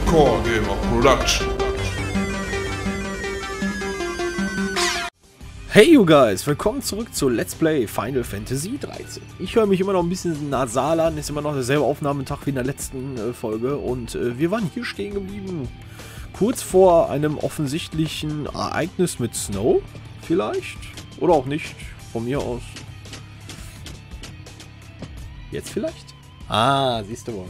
Core Gamer Production. Hey you guys, willkommen zurück zu Let's Play Final Fantasy 13. Ich höre mich immer noch ein bisschen nasal an, ist immer noch derselbe Aufnahmetag wie in der letzten Folge und wir waren hier stehen geblieben. Kurz vor einem offensichtlichen Ereignis mit Snow, vielleicht? Oder auch nicht, von mir aus. Jetzt vielleicht? Ah, siehst du wohl.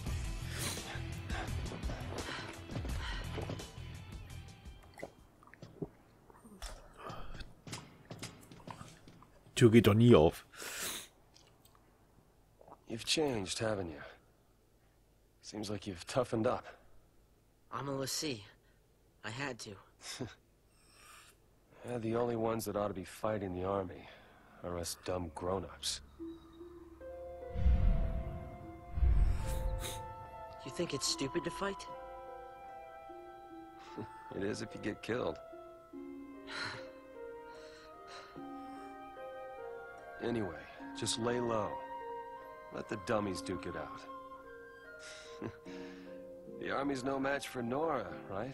Die Tür geht doch nie auf. You've changed, haven't you? Seems like you've toughened up. I'm a Lassie. I had to. Yeah, the only ones that ought to be fighting the army are us dumb grown-ups. You think it's stupid to fight? It is if you get killed. Anyway, just lay low. Let the dummies duke it out. The army's no match for Nora, right?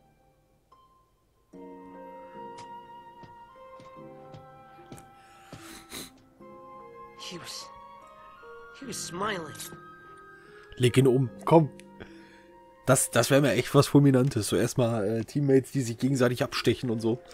He was smiling. Leg ihn um, komm. Das wäre mir echt was Fulminantes. So erstmal Teammates, die sich gegenseitig abstechen und so.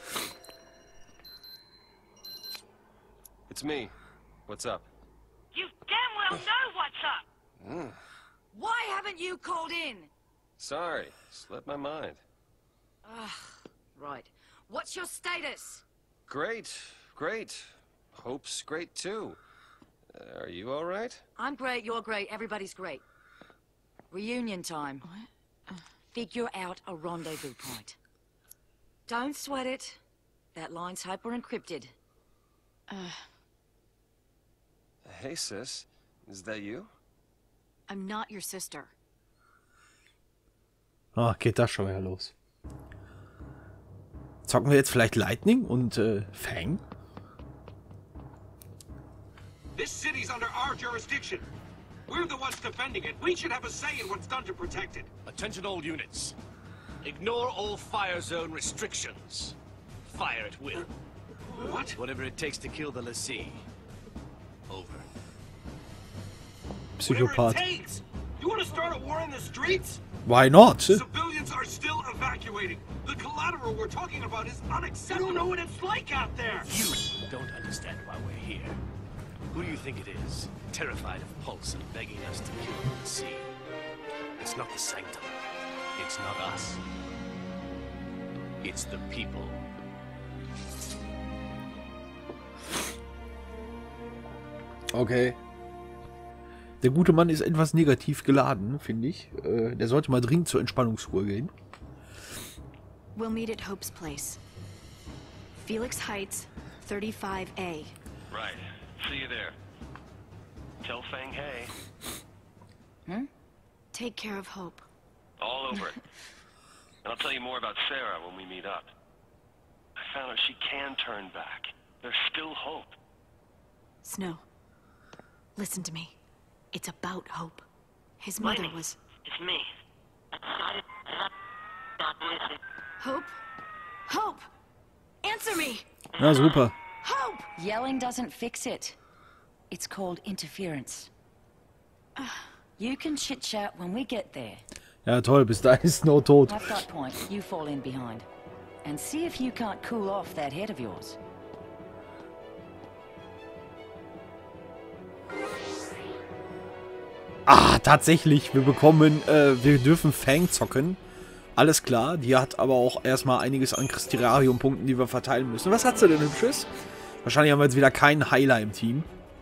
It's me. What's up? You damn well know what's up! Why haven't you called in? Sorry, slipped my mind. Right. What's your status? Great, great. Hope's great too. Are you all right? I'm great, you're great, everybody's great. Reunion time. What? Figure out a rendezvous point. Don't sweat it. That line's hyper-encrypted. Hey, sis. Is that you? I'm not your sister. Ah, geht das schon wieder los. Zocken wir jetzt vielleicht Lightning und Fang? This city's under our jurisdiction. We're the ones defending it. We should have a say in what's done to protect it. Attention all units. Ignore all fire zone restrictions. Fire at will. What? Whatever it takes to kill the Lassie. Over. Whatever Psychopath. it takes. You want to start a war in the streets? Why not? Civilians are still evacuating. The collateral we're talking about is unacceptable. You don't know what it's like out there. You don't understand why we're here. Who do you think it is? Terrified of Pulse and begging us to kill the Lassie. It's not the Sanctum. It's not us. It's the people. Okay. Der gute Mann ist etwas negativ geladen, finde ich. Der sollte mal dringend zur Entspannungsruhe gehen. We'll meet at Hope's place. Felix Heights, 35A. Right. See you there. Tell Fang hey. Take care of Hope. All over it. And I'll tell you more about Sarah when we meet up. I found out she can turn back. There's still hope. Snow, listen to me. It's about Hope. His mother Lightning. was... It's me. Hope? Hope! Answer me! Na super. Hope! Yelling doesn't fix it. It's called interference. You can chit-chat when we get there. Ja toll, bis dahin ist Snow tot. I've got point. You fall in behind. And see if you can't cool off that head of yours. Ah, tatsächlich, wir dürfen Fang zocken. Alles klar, die hat aber auch erstmal einiges an Christirarium-Punkten, die wir verteilen müssen. Was hat sie denn hübsches? Wahrscheinlich haben wir jetzt wieder keinen Heiler im Team.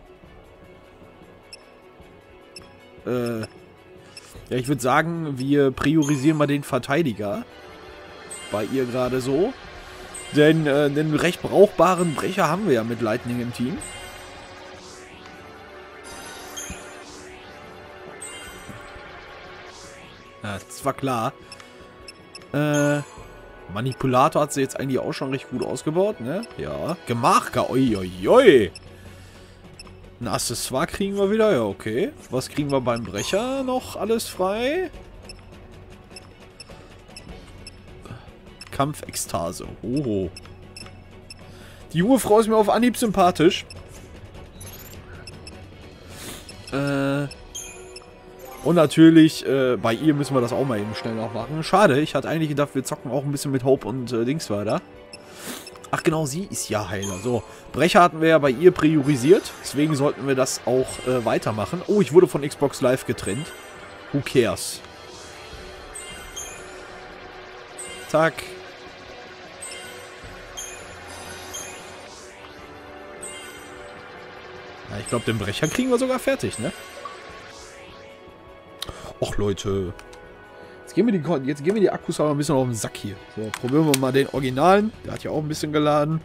Ja, ich würde sagen, wir priorisieren mal den Verteidiger. Bei ihr gerade so. Denn einen recht brauchbaren Brecher haben wir ja mit Lightning im Team. Ja, das war klar. Manipulator hat sie jetzt eigentlich auch schon recht gut ausgebaut, ne? Ja. Gemacher, oi, oi, oi. Ein Accessoire kriegen wir wieder, ja, okay. Was kriegen wir beim Brecher noch alles frei? Kampfekstase. Oh. Die junge Frau ist mir auf Anhieb sympathisch. Und natürlich, bei ihr müssen wir das auch mal eben schnell noch machen. Schade, ich hatte eigentlich gedacht, wir zocken auch ein bisschen mit Hope und Dings weiter. Ach genau, sie ist ja Heiler. So, Brecher hatten wir ja bei ihr priorisiert. Deswegen sollten wir das auch weitermachen. Oh, ich wurde von Xbox Live getrennt. Who cares? Zack. Ja, ich glaube, den Brecher kriegen wir sogar fertig, ne? Och, Leute. Jetzt gehen wir die Akkus aber ein bisschen auf den Sack hier. So, probieren wir mal den Originalen. Der hat ja auch ein bisschen geladen.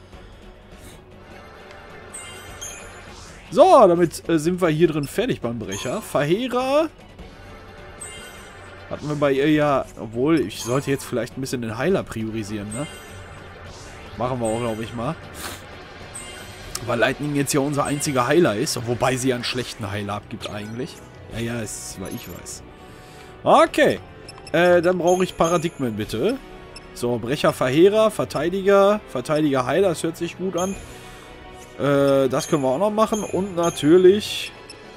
So, damit sind wir hier drin fertig beim Brecher. Verheerer. Hatten wir bei ihr ja... Obwohl, ich sollte jetzt vielleicht ein bisschen den Heiler priorisieren, ne? Machen wir auch, glaube ich, mal. Weil Lightning jetzt ja unser einziger Heiler ist. Wobei sie ja einen schlechten Heiler abgibt eigentlich. Ja, ist, weil ich weiß. Okay. Dann brauche ich Paradigmen, bitte. So, Brecher, Verheerer, Verteidiger, Heiler. Das hört sich gut an. Das können wir auch noch machen. Und natürlich...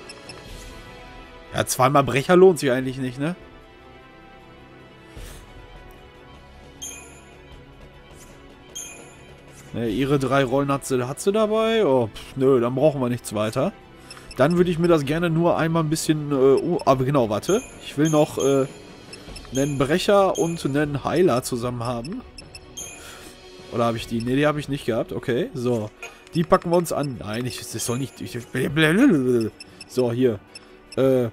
Ja, zweimal Brecher lohnt sich eigentlich nicht, ne? Ihre 3 Rollen hat sie dabei. Oh, nö, dann brauchen wir nichts weiter. Dann würde ich mir das gerne nur einmal ein bisschen... aber genau, warte. Ich will noch einen Brecher und einen Heiler zusammen haben. Oder habe ich die? Ne, die habe ich nicht gehabt. Okay, so. Die packen wir uns an. Nein, das soll nicht... So, hier. Das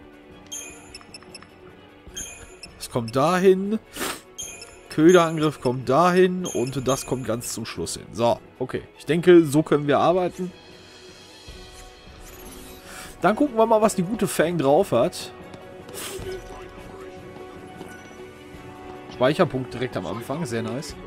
kommt dahin. Köderangriff kommt dahin. Und das kommt ganz zum Schluss hin. So, okay. Ich denke, so können wir arbeiten. Dann gucken wir mal, was die gute Fang drauf hat. Speicherpunkt direkt am Anfang. Sehr nice.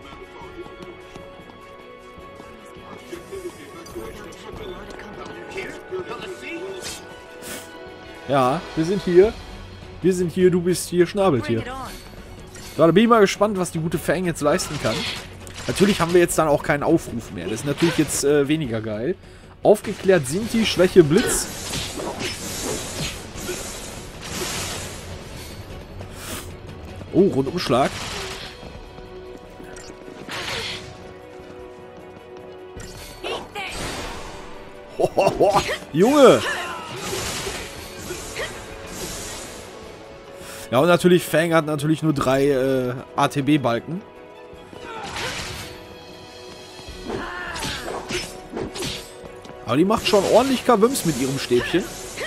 Ja, wir sind hier. Wir sind hier, du bist hier, Schnabeltier. So, da bin ich mal gespannt, was die gute Fang jetzt leisten kann. Natürlich haben wir jetzt dann auch keinen Aufruf mehr. Das ist natürlich jetzt weniger geil. Aufgeklärt sind die Schwäche Blitz. Oh, Rundumschlag. Hohoho, Junge! Ja, und natürlich, Fang hat natürlich nur 3 ATB-Balken. Aber die macht schon ordentlich Kawims mit ihrem Stäbchen.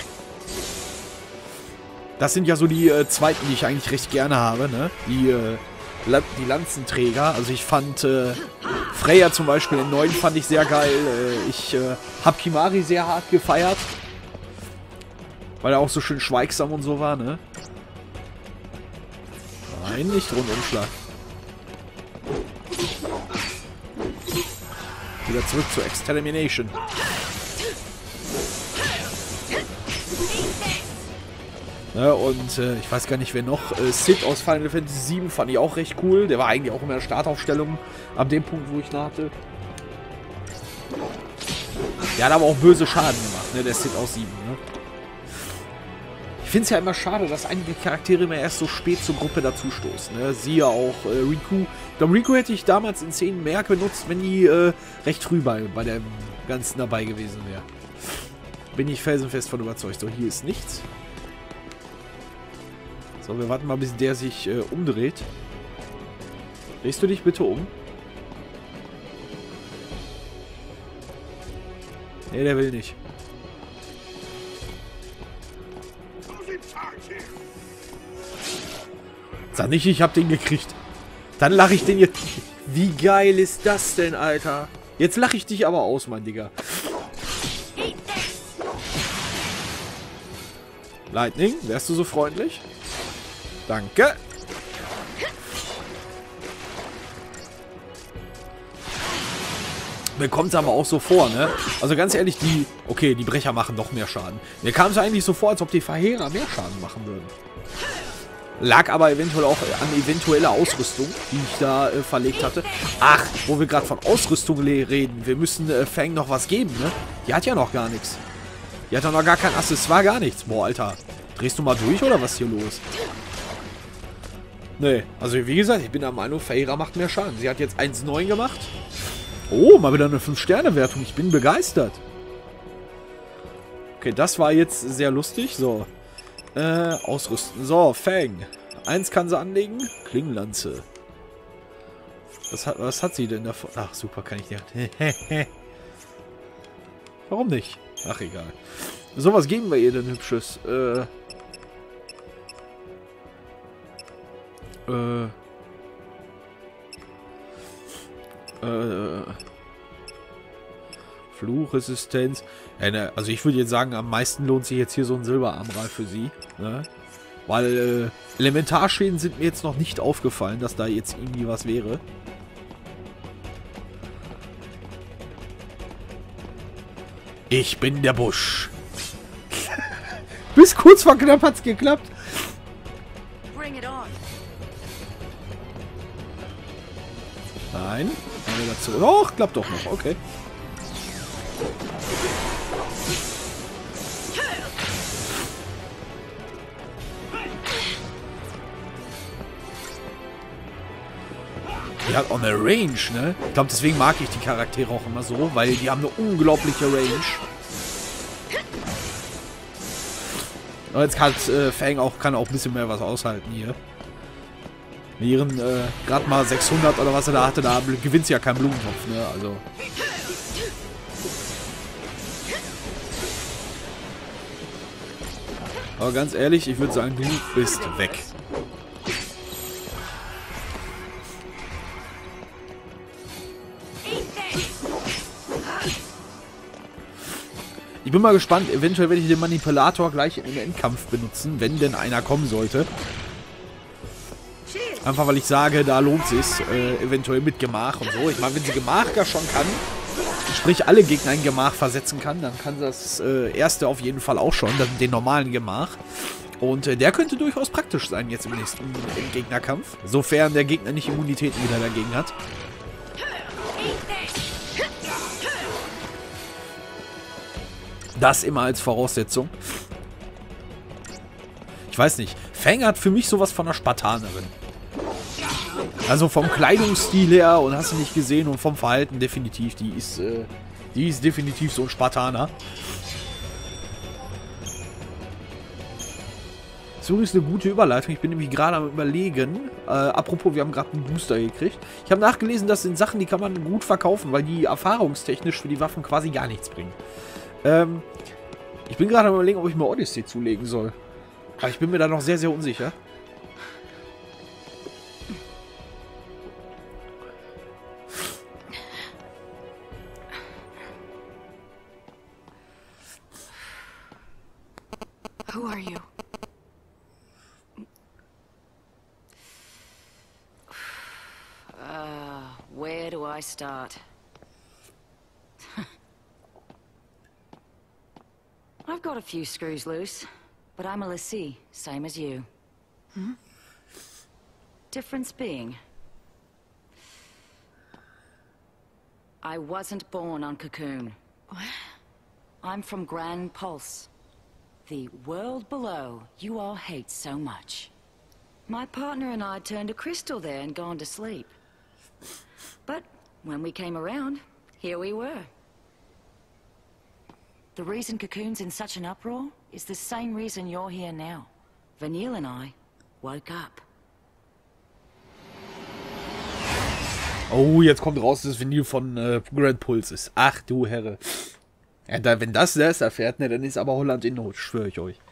Das sind ja so die zweiten, die ich eigentlich recht gerne habe, ne? Die Lanzenträger. Also ich fand Freya zum Beispiel in 9 fand ich sehr geil. Ich habe Kimari sehr hart gefeiert. Weil er auch so schön schweigsam und so war, ne? Nein, nicht Rundumschlag. Wieder zurück zur Extermination. Ne, und ich weiß gar nicht, wer noch. Sid aus Final Fantasy VII fand ich auch recht cool. Der war eigentlich auch in der Startaufstellung. Ab dem Punkt, wo ich nahte. Der hat aber auch böse Schaden gemacht, ne? Der Sid aus 7, ne? Ich finde es ja immer schade, dass einige Charaktere immer erst so spät zur Gruppe dazustoßen. Ne? Siehe auch Riku. Ich glaube, Riku hätte ich damals in Szenen mehr benutzt, wenn die recht früh bei dem Ganzen dabei gewesen wäre. Bin ich felsenfest von überzeugt. So, hier ist nichts. So, wir warten mal, bis der sich umdreht. Drehst du dich bitte um? Nee, der will nicht. Sag nicht, ich hab den gekriegt. Dann lache ich den jetzt. Wie geil ist das denn, Alter? Jetzt lache ich dich aber aus, mein Digga. Lightning, wärst du so freundlich? Danke. Mir kommt es aber auch so vor, ne? Also ganz ehrlich, okay, die Brecher machen doch mehr Schaden. Mir kam es eigentlich so vor, als ob die Verheerer mehr Schaden machen würden. Lag aber eventuell auch an eventueller Ausrüstung, die ich da verlegt hatte. Ach, wo wir gerade von Ausrüstung reden. Wir müssen Fang noch was geben, ne? Die hat ja noch gar nichts. Die hat doch noch gar kein Accessoire, gar nichts. Boah, Alter. Drehst du mal durch oder was ist hier los? Nee, also wie gesagt, ich bin der Meinung, Feyre macht mehr Schaden. Sie hat jetzt 1,9 gemacht. Oh, mal wieder eine 5-Sterne-Wertung. Ich bin begeistert. Okay, das war jetzt sehr lustig. So. Ausrüsten. So, Fang. 1 kann sie anlegen. Klingenlanze. Was hat sie denn davon? Ach, super, kann ich nicht. Warum nicht? Ach, egal. So, was geben wir ihr denn Hübsches? Fluchresistenz. Ja, ne, also ich würde jetzt sagen, am meisten lohnt sich jetzt hier so ein Silberarmral für sie. Ne? Weil Elementarschäden sind mir jetzt noch nicht aufgefallen, dass da jetzt irgendwie was wäre. Ich bin der Busch. Bis kurz vor knapp hat's geklappt. Bring it on. Nein. Dazu. Och, klappt doch noch. Okay. Die hat auch eine Range, ne? Ich glaube, deswegen mag ich die Charaktere auch immer so, weil die haben eine unglaubliche Range. Und jetzt kann Fang kann auch ein bisschen mehr was aushalten hier. Mit ihren gerade mal 600 oder was er da hatte, da gewinnt sie ja keinen Blumentopf, ne? Also. Aber ganz ehrlich, ich würde sagen, du bist weg. Ich bin mal gespannt, eventuell werde ich den Manipulator gleich im Endkampf benutzen, wenn denn einer kommen sollte. Einfach weil ich sage, da lohnt es sich, eventuell mit Gemach und so. Ich meine, wenn sie Gemach gar schon kann, sprich alle Gegner in Gemach versetzen kann, dann kann das erste auf jeden Fall auch schon, den normalen Gemach. Und der könnte durchaus praktisch sein jetzt im nächsten Gegnerkampf, sofern der Gegner nicht Immunitäten wieder dagegen hat. Das immer als Voraussetzung. Ich weiß nicht. Fang hat für mich sowas von einer Spartanerin. Also vom Kleidungsstil her und hast du nicht gesehen und vom Verhalten definitiv. Die ist definitiv so ein Spartaner. So ist eine gute Überleitung. Ich bin nämlich gerade am Überlegen. Apropos, wir haben gerade einen Booster gekriegt. Ich habe nachgelesen, das sind Sachen, die kann man gut verkaufen, weil die erfahrungstechnisch für die Waffen quasi gar nichts bringen. Ich bin gerade am Überlegen, ob ich mir Odyssey zulegen soll. Aber ich bin mir da noch sehr, sehr unsicher. Who are you? Where do I start? I've got a few screws loose, but I'm a l'Cie, same as you. Hmm? Difference being, I wasn't born on Cocoon. What? I'm from Grand Pulse, the world below you all hate so much. My partner and I turned to crystal there and gone to sleep. But when we came around, here we were. The reason Cocoon's in such an uproar is the same reason you're here now. Vanille and I woke up. Oh, jetzt kommt raus, dass Vanille von Grand Pulse ist. Ach du Herre. Ja, wenn das erfährt, ne, dann ist aber Holland in Not, schwöre ich euch.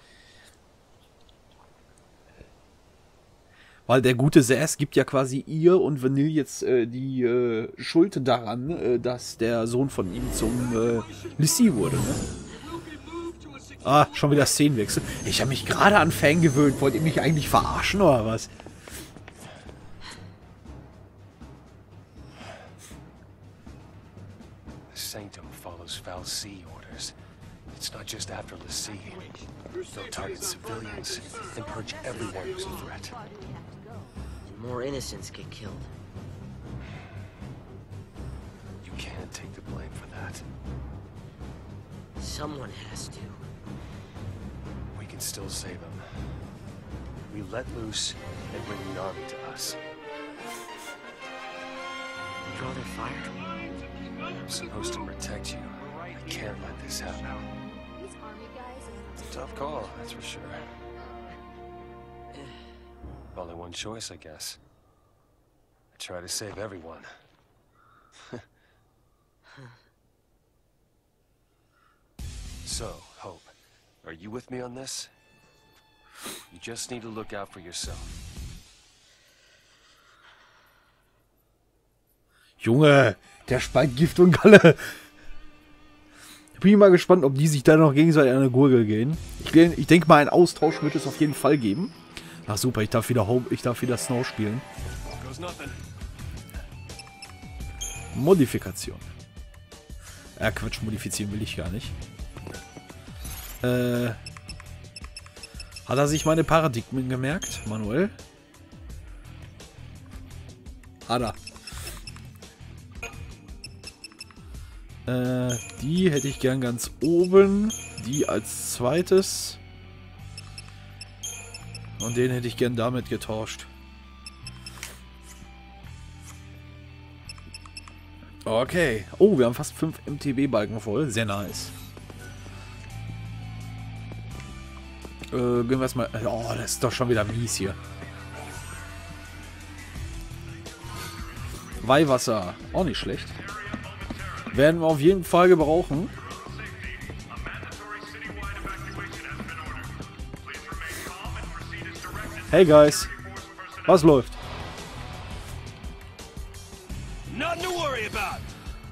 Weil der gute Zaz gibt ja quasi ihr und Vanille jetzt die Schuld daran, dass der Sohn von ihm zum l'Cie wurde. Ne? Ah, schon wieder Szenenwechsel. Ich habe mich gerade an Fang gewöhnt. Wollt ihr mich eigentlich verarschen oder was? The Sanctum follows Fal'Cie orders. It's not just after Lassie. They'll target civilians and purge everyone who's a threat. And more innocents get killed. You can't take the blame for that. Someone has to. We can still save them. We let loose and bring the army to us. Draw their fire. I'm supposed to protect you. I can't let this happen. It's a tough call, that's for sure. Only one choice, I guess. I try to save everyone. So, Hope, are you with me on this? You just need to look out for yourself. Junge, der speit Gift und Galle. Ich bin mal gespannt, ob die sich da noch gegenseitig an der Gurgel gehen. Ich denke mal, einen Austausch wird es auf jeden Fall geben. Ach super, ich darf wieder Snow spielen. Modifikation. Quatsch, modifizieren will ich gar nicht. Hat er sich meine Paradigmen gemerkt, Manuel? Hat er. Die hätte ich gern ganz oben. Die als zweites. Und den hätte ich gern damit getauscht. Okay. Oh, wir haben fast 5 MTB-Balken voll. Sehr nice. Gehen wir erstmal. Oh, das ist doch schon wieder mies hier. Weihwasser. Auch nicht schlecht. Werden wir auf jeden Fall gebrauchen. Hey guys. Was läuft? Nothing to worry about.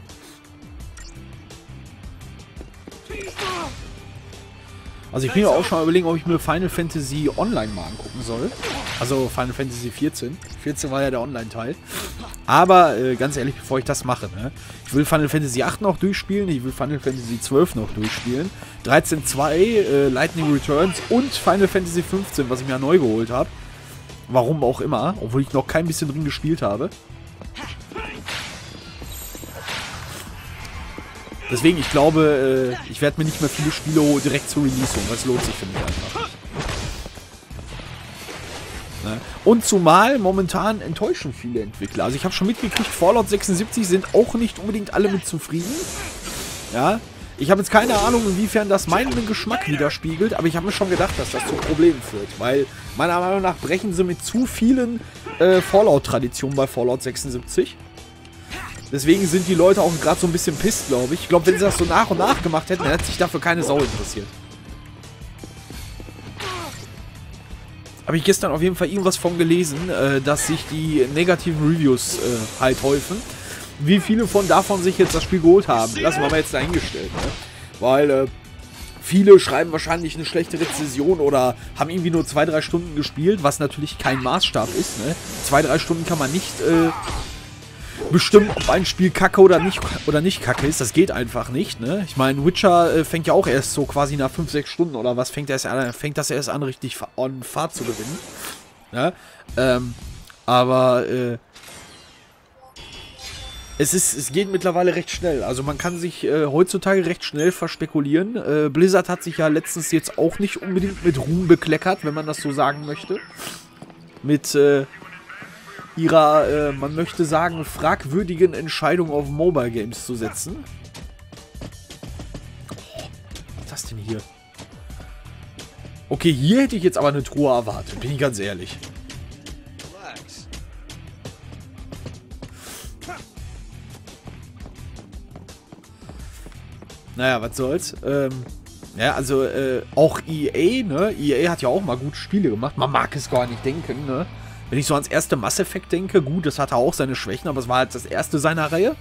Also ich bin ja auch schon mal überlegen, ob ich mir Final Fantasy Online mal angucken soll. Also Final Fantasy 14. 14 war ja der Online-Teil. Aber ganz ehrlich, bevor ich das mache, ne? Ich will Final Fantasy 8 noch durchspielen, ich will Final Fantasy 12 noch durchspielen. 13.2, Lightning Returns und Final Fantasy 15, was ich mir neu geholt habe. Warum auch immer, obwohl ich noch kein bisschen drin gespielt habe. Deswegen, ich glaube, ich werde mir nicht mehr viele Spiele direkt zur Release holen, weil es lohnt sich für mich einfach nicht. Ne? Und zumal momentan enttäuschen viele Entwickler. Also ich habe schon mitgekriegt, Fallout 76 sind auch nicht unbedingt alle mit zufrieden. Ja, ich habe jetzt keine Ahnung, inwiefern das meinen Geschmack widerspiegelt, aber ich habe mir schon gedacht, dass das zu Problemen führt. Weil meiner Meinung nach brechen sie mit zu vielen Fallout-Traditionen bei Fallout 76. Deswegen sind die Leute auch gerade so ein bisschen pisst, glaube ich. Ich glaube, wenn sie das so nach und nach gemacht hätten, dann hätte sich dafür keine Sau interessiert. Habe ich gestern auf jeden Fall irgendwas von gelesen, dass sich die negativen Reviews halt häufen. Wie viele davon sich jetzt das Spiel geholt haben, lassen wir mal jetzt dahingestellt. Ne? Weil viele schreiben wahrscheinlich eine schlechte Rezension oder haben irgendwie nur 2-3 Stunden gespielt, was natürlich kein Maßstab ist. Ne? 2-3 Stunden kann man nicht bestimmen, ob ein Spiel kacke oder nicht kacke ist. Das geht einfach nicht. Ne? Ich meine, Witcher fängt ja auch erst so quasi nach 5-6 Stunden oder was, fängt das erst an, richtig an Fahrt zu gewinnen. Ja? Aber es geht mittlerweile recht schnell. Also man kann sich heutzutage recht schnell verspekulieren. Blizzard hat sich ja letztens jetzt auch nicht unbedingt mit Ruhm bekleckert, wenn man das so sagen möchte. Mit ihrer, man möchte sagen, fragwürdigen Entscheidung auf Mobile Games zu setzen. Oh, was ist das denn hier? Okay, hier hätte ich jetzt aber eine Truhe erwartet, bin ich ganz ehrlich. Naja, was soll's. Ja, also auch EA, ne? EA hat ja auch mal gute Spiele gemacht. Man mag es gar nicht denken, ne? Wenn ich so ans erste Mass Effect denke, gut, das hatte auch seine Schwächen, aber es war halt das erste seiner Reihe.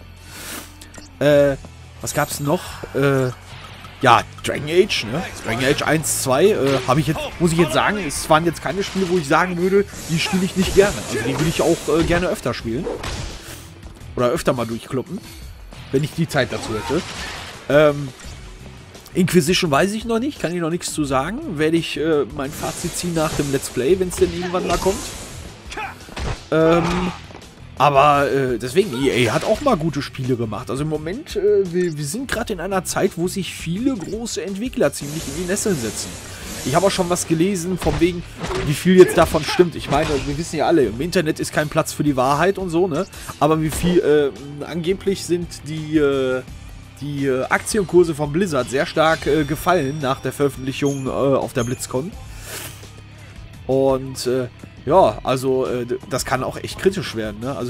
Was gab's noch? Ja, Dragon Age, ne? Dragon Age 1, 2, habe ich jetzt, muss ich jetzt sagen, es waren jetzt keine Spiele, wo ich sagen würde, die spiele ich nicht gerne. Also die würde ich auch gerne öfter spielen. Oder öfter mal durchkloppen, wenn ich die Zeit dazu hätte. Inquisition weiß ich noch nicht, kann ich noch nichts zu sagen. Werde ich mein Fazit ziehen nach dem Let's Play, wenn es denn irgendwann mal kommt. Aber deswegen, EA hat auch mal gute Spiele gemacht. Also im Moment, wir sind gerade in einer Zeit, wo sich viele große Entwickler ziemlich in die Nesseln setzen. Ich habe auch schon was gelesen, von wegen, wie viel jetzt davon stimmt. Ich meine, wir wissen ja alle, im Internet ist kein Platz für die Wahrheit und so, ne? Aber wie viel, angeblich sind die Aktienkurse von Blizzard sehr stark gefallen nach der Veröffentlichung auf der BlizzCon. Und, ja, also, das kann auch echt kritisch werden, ne?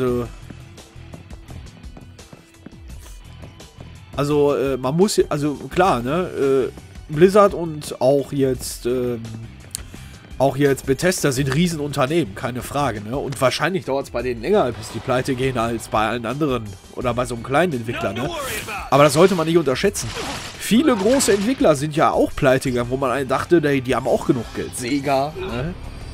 Also, man muss, also klar, ne? Blizzard und auch jetzt Bethesda sind Riesenunternehmen, keine Frage, ne? Und wahrscheinlich dauert es bei denen länger, bis die pleite gehen, als bei allen anderen oder bei so einem kleinen Entwickler, ne? Aber das sollte man nicht unterschätzen. Viele große Entwickler sind ja auch pleite gegangen, wo man einen dachte, die haben auch genug Geld. Sega, ne?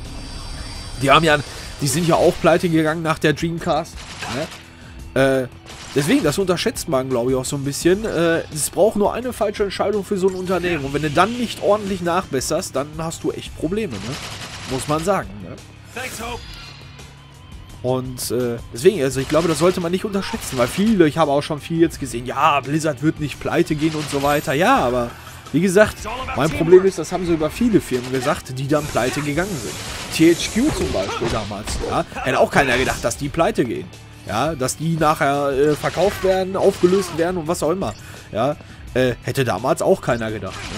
Die sind ja auch pleite gegangen nach der Dreamcast, ne? Deswegen, das unterschätzt man, glaube ich, auch so ein bisschen. Es braucht nur eine falsche Entscheidung für so ein Unternehmen. Und wenn du dann nicht ordentlich nachbesserst, dann hast du echt Probleme, ne? Muss man sagen, ne? Und deswegen, also ich glaube, das sollte man nicht unterschätzen, weil ich habe auch schon viel jetzt gesehen, ja, Blizzard wird nicht pleite gehen und so weiter. Ja, aber wie gesagt, mein Problem ist, das haben sie über viele Firmen gesagt, die dann pleite gegangen sind. THQ zum Beispiel damals, ja, hätte auch keiner gedacht, dass die pleite gehen. Ja, dass die nachher verkauft werden, aufgelöst werden und was auch immer. Ja, hätte damals auch keiner gedacht. Ne?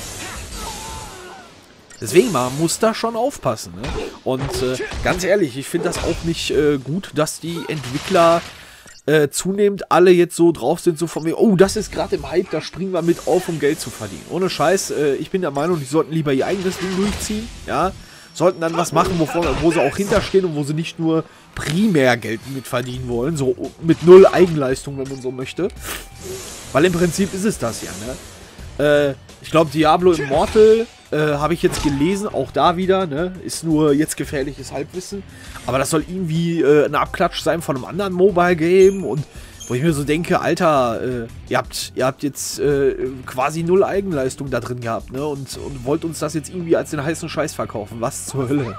Deswegen, man muss da schon aufpassen. Ne? Und ganz ehrlich, ich finde das auch nicht gut, dass die Entwickler zunehmend alle jetzt so drauf sind, so von mir, oh, das ist gerade im Hype, da springen wir mit auf, um Geld zu verdienen. Ohne Scheiß, ich bin der Meinung, die sollten lieber ihr eigenes Ding durchziehen, ja, sollten dann was machen, wo sie auch hinterstehen und wo sie nicht nur primär Geld mit verdienen wollen, so mit null Eigenleistung, wenn man so möchte. Weil im Prinzip ist es das ja, ne? Ich glaube, Diablo Immortal habe ich jetzt gelesen, auch da wieder, ne? Ist nur jetzt gefährliches Halbwissen. Aber das soll irgendwie ein Abklatsch sein von einem anderen Mobile-Game und wo ich mir so denke, Alter, ihr habt jetzt quasi null Eigenleistung da drin gehabt, ne? Und wollt uns das jetzt irgendwie als den heißen Scheiß verkaufen. Was zur Hölle?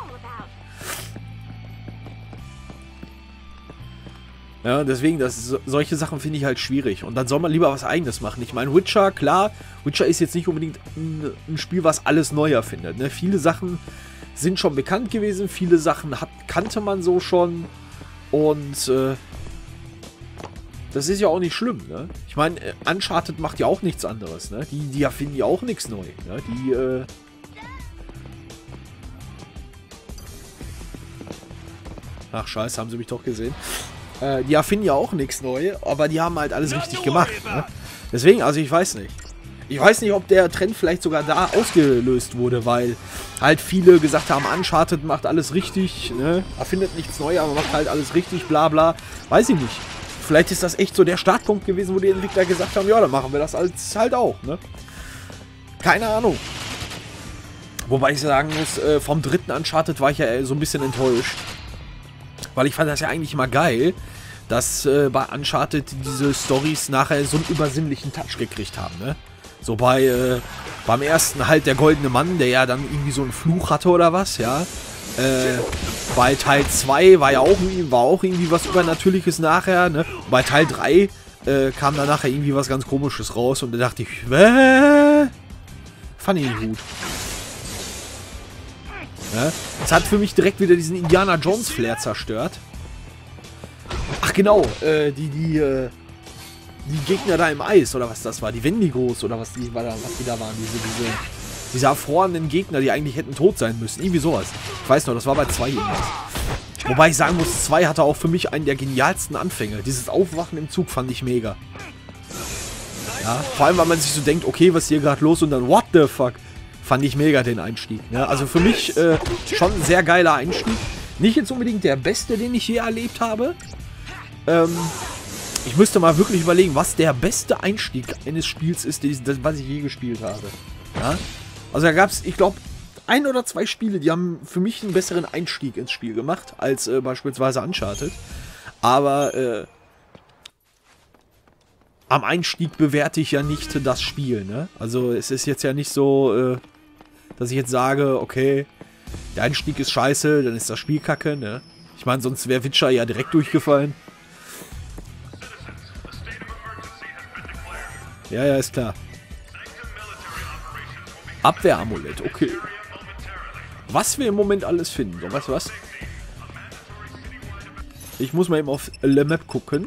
Ja, deswegen, solche Sachen finde ich halt schwierig. Und dann soll man lieber was Eigenes machen. Ich meine, Witcher, klar, Witcher ist jetzt nicht unbedingt ein Spiel, was alles neu erfindet. Ne? Viele Sachen sind schon bekannt gewesen, viele Sachen kannte man so schon. Und das ist ja auch nicht schlimm. Ne? Ich meine, Uncharted macht ja auch nichts anderes. Ne? Die erfinden ja auch nichts neu. Ne? Ach, scheiße, haben sie mich doch gesehen. Die erfinden ja auch nichts Neues, aber die haben halt alles richtig gemacht. Ne? Deswegen, also ich weiß nicht. Ich weiß nicht, ob der Trend vielleicht sogar da ausgelöst wurde, weil halt viele gesagt haben, Uncharted macht alles richtig, ne? Erfindet nichts Neues, aber macht halt alles richtig, bla bla. Weiß ich nicht. Vielleicht ist das echt so der Startpunkt gewesen, wo die Entwickler gesagt haben, ja, dann machen wir das halt auch. Ne? Keine Ahnung. Wobei ich sagen muss, vom dritten Uncharted war ich ja so ein bisschen enttäuscht. Weil ich fand das ja eigentlich immer geil, dass bei Uncharted diese Storys nachher so einen übersinnlichen Touch gekriegt haben, ne? So beim ersten halt der goldene Mann, der ja dann irgendwie so einen Fluch hatte oder was, ja. Bei Teil 2 war auch irgendwie was Übernatürliches nachher, ne? Und bei Teil 3 kam dann nachher irgendwie was ganz Komisches raus und da dachte ich, fand ich gut. Ja? Es hat für mich direkt wieder diesen Indiana Jones Flair zerstört. Ach genau, die Gegner da im Eis, oder was das war, die Wendigos, oder was die da waren, diese erfrorenen Gegner, die eigentlich hätten tot sein müssen, irgendwie sowas. Ich weiß noch, das war bei 2 irgendwas. Wobei ich sagen muss, 2 hatte auch für mich einen der genialsten Anfänge. Dieses Aufwachen im Zug fand ich mega. Ja, vor allem, weil man sich so denkt, okay, was ist hier gerade los, und dann, what the fuck? Fand ich mega den Einstieg. Ja, also für mich schon ein sehr geiler Einstieg. Nicht jetzt unbedingt der beste, den ich je erlebt habe. Ich müsste mal wirklich überlegen, was der beste Einstieg eines Spiels ist, was ich je gespielt habe. Ja? Also da gab es, ich glaube, 1 oder 2 Spiele, die haben für mich einen besseren Einstieg ins Spiel gemacht, als beispielsweise Uncharted. Aber am Einstieg bewerte ich ja nicht das Spiel, ne? Also es ist jetzt ja nicht so, dass ich jetzt sage, okay, der Einstieg ist scheiße, dann ist das Spiel kacke, ne? Ich meine, sonst wäre Witcher ja direkt durchgefallen. Ja, ja, ist klar. Abwehramulett, okay. Was wir im Moment alles finden. So, weißt du was? Ich muss mal eben auf Le Map gucken.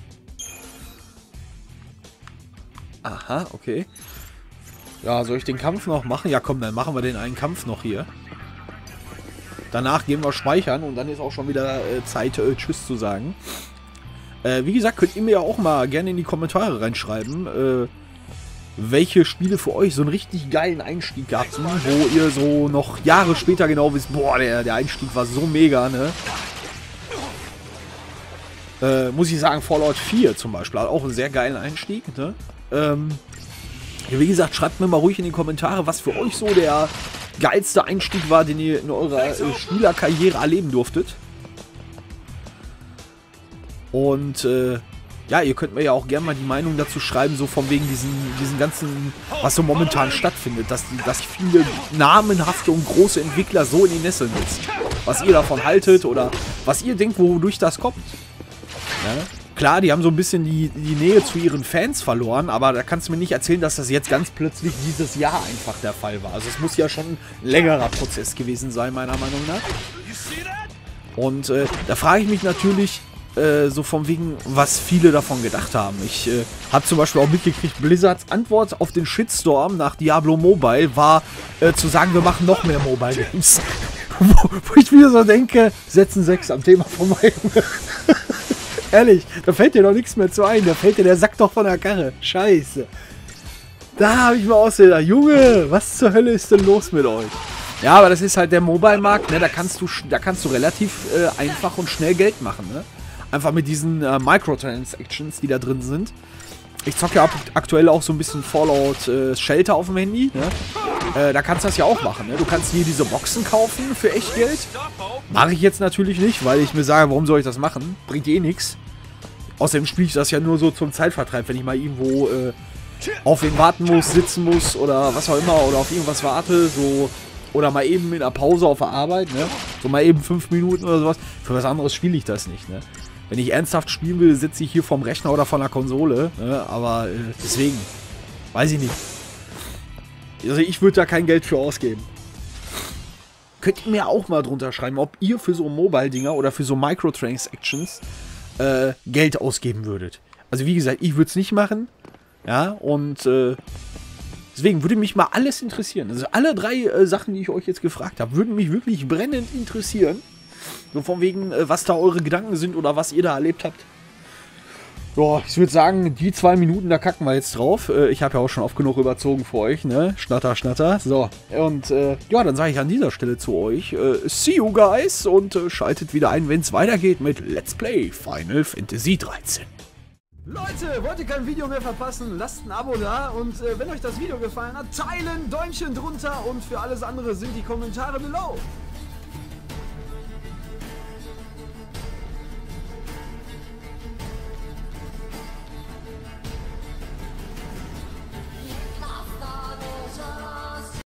Aha, okay. Ja, soll ich den Kampf noch machen? Ja, komm, dann machen wir den einen Kampf noch hier. Danach gehen wir speichern und dann ist auch schon wieder Zeit, Tschüss zu sagen. Wie gesagt, könnt ihr mir ja auch mal gerne in die Kommentare reinschreiben, welche Spiele für euch so einen richtig geilen Einstieg gehabt haben, wo ihr so noch Jahre später genau wisst, boah, der Einstieg war so mega, ne? Muss ich sagen, Fallout 4 zum Beispiel hat auch einen sehr geilen Einstieg, ne? Wie gesagt, schreibt mir mal ruhig in die Kommentare, was für euch so der geilste Einstieg war, den ihr in eurer Spielerkarriere erleben durftet. Und ja, ihr könnt mir ja auch gerne mal die Meinung dazu schreiben, so von wegen diesen ganzen, was so momentan stattfindet, dass viele namenhafte und große Entwickler so in die Nesseln sitzen. Was ihr davon haltet oder was ihr denkt, wodurch das kommt. Ja? Klar, die haben so ein bisschen die Nähe zu ihren Fans verloren, aber da kannst du mir nicht erzählen, dass das jetzt ganz plötzlich dieses Jahr einfach der Fall war. Also es muss ja schon ein längerer Prozess gewesen sein, meiner Meinung nach. Und da frage ich mich natürlich, so von wegen, was viele davon gedacht haben. Ich habe zum Beispiel auch mitgekriegt, Blizzards Antwort auf den Shitstorm nach Diablo Mobile war zu sagen, wir machen noch mehr Mobile Games. wo ich mir so denke, setzen 6 am Thema vorbei. Ehrlich, da fällt dir doch nichts mehr zu ein. Da fällt dir der Sack doch von der Karre. Scheiße. Da habe ich mal ausgedacht, Junge, was zur Hölle ist denn los mit euch? Ja, aber das ist halt der Mobile-Markt, ne? Da kannst du relativ einfach und schnell Geld machen, ne? Einfach mit diesen Microtransactions, die da drin sind. Ich zocke ja aktuell auch so ein bisschen Fallout Shelter auf dem Handy, ne? Da kannst du das ja auch machen, ne? Du kannst hier diese Boxen kaufen für echt Geld. Mache ich jetzt natürlich nicht, weil ich mir sage, warum soll ich das machen? Bringt eh nichts. Außerdem spiele ich das ja nur so zum Zeitvertreib, wenn ich mal irgendwo auf wen warten muss, sitzen muss oder was auch immer oder auf irgendwas warte, so. Oder mal eben in der Pause auf der Arbeit, ne? So mal eben 5 Minuten oder sowas. Für was anderes spiele ich das nicht, ne? Wenn ich ernsthaft spielen will, sitze ich hier vorm Rechner oder vor einer Konsole, ne? Aber deswegen, weiß ich nicht. Also ich würde da kein Geld für ausgeben. Könnt ihr mir auch mal drunter schreiben, ob ihr für so Mobile-Dinger oder für so Microtransactions Geld ausgeben würdet. Also wie gesagt, ich würde es nicht machen. Ja, und deswegen würde mich mal alles interessieren. Also alle 3 Sachen, die ich euch jetzt gefragt habe, würden mich wirklich brennend interessieren. So von wegen, was da eure Gedanken sind oder was ihr da erlebt habt. Ja, ich würde sagen, die 2 Minuten, da kacken wir jetzt drauf. Ich habe ja auch schon oft genug überzogen für euch, ne? Schnatter, schnatter. So, und ja, dann sage ich an dieser Stelle zu euch, see you guys und schaltet wieder ein, wenn es weitergeht mit Let's Play Final Fantasy 13. Leute, wollt ihr kein Video mehr verpassen? Lasst ein Abo da und wenn euch das Video gefallen hat, teilen, Däumchen drunter und für alles andere sind die Kommentare below.